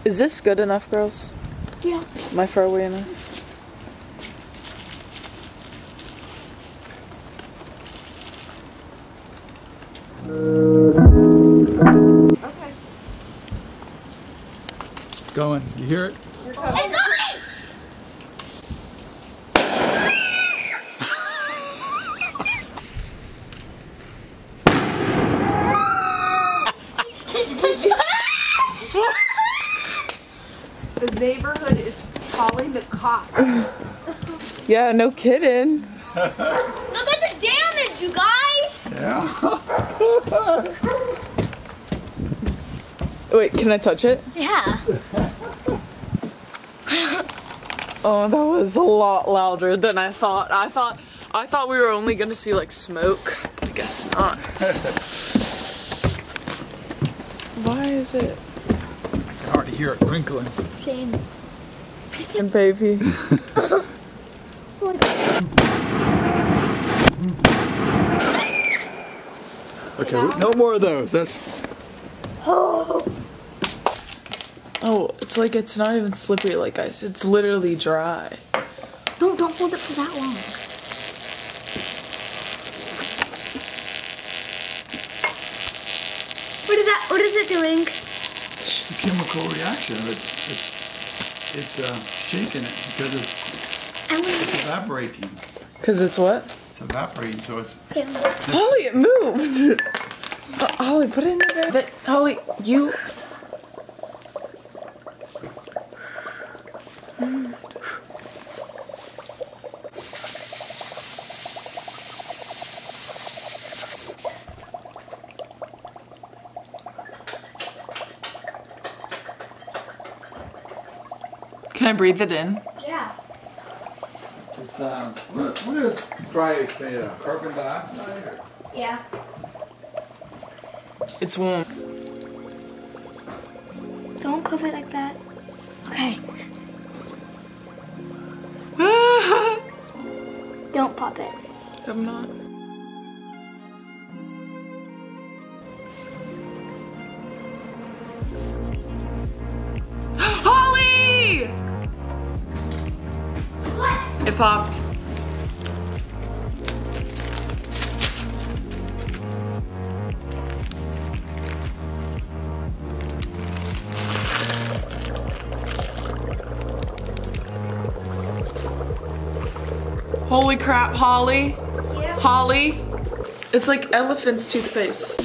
Is this good enough, girls? Yeah. Am I far away enough? Okay. Going. You hear it? It's going! The neighborhood is calling the cops. Yeah, no kidding. Look at the damage, you guys! Yeah. Wait, can I touch it? Yeah. Oh, that was a lot louder than I thought. I thought we were only gonna see like smoke, but I guess not. Why is it? I can already hear it crinkling. Same. And baby. Okay, no more of those. That's. Oh, it's like it's not even slippery like ice. It's literally dry. Don't hold it for that long. What is it doing? It's a chemical reaction. It's shaking it because it's evaporating. Cause it's what? It's evaporating, so it's. Holly, it moved. Holly, put it in there. Holly, you. Can I breathe it in? Yeah. It's what is dry ice made of? Carbon dioxide? Or? Yeah. It's warm. Don't cover it like that. Okay. Don't pop it. I'm not. Holly! What? It popped. Holy crap, Holly. Yeah. Holly. It's like elephant's toothpaste.